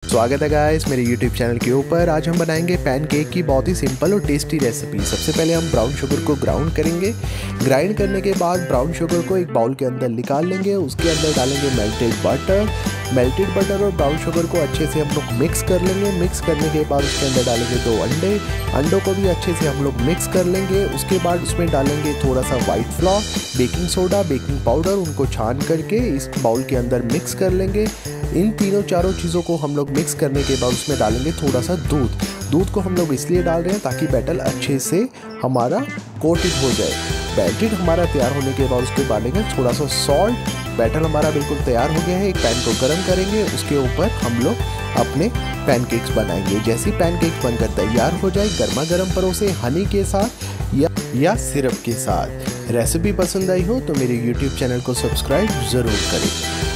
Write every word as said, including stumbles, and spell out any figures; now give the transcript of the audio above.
स्वागत है गाइस मेरे यूट्यूब चैनल के ऊपर। आज हम बनाएंगे पैनकेक की बहुत ही सिंपल और टेस्टी रेसिपी। सबसे पहले हम ब्राउन शुगर को ग्राउंड करेंगे। ग्राइंड करने के बाद ब्राउन शुगर को एक बाउल के अंदर निकाल लेंगे। उसके अंदर डालेंगे मेल्टेड बटर। मेल्टेड बटर और ब्राउन शुगर को अच्छे से हम लोग मिक्स कर लेंगे। मिक्स करने के बाद उसके अंदर डालेंगे दो अंडे। अंडों को भी अच्छे से हम लोग मिक्स कर लेंगे। उसके बाद उसमें डालेंगे थोड़ा सा white flour, baking soda, baking powder, उनको छान करके इस बाउल के अंदर मिक्स कर लेंगे। इन तीनों चारों चीज़ों को हम लोग मिक्स करने के बाद उसमें डालेंगे थोड़ा सा दूध। दूध को हम लोग इसलिए डाल रहे हैं ताकि बैटर अच्छे से हमारा कोटेड हो जाए। बैटर हमारा तैयार होने के बाद उसके डालेंगे थोड़ा सा सॉल्ट। बैटर हमारा बिल्कुल तैयार हो गया है। एक पैन को गर्म करेंगे, उसके ऊपर हम लोग अपने पैनकेक्स बनाएंगे। जैसे पैनकेक बनकर तैयार हो जाए, गर्मा गर्म परोसे हनी के साथ या या सिरप के साथ। रेसिपी पसंद आई हो तो मेरे यूट्यूब चैनल को सब्सक्राइब ज़रूर करें।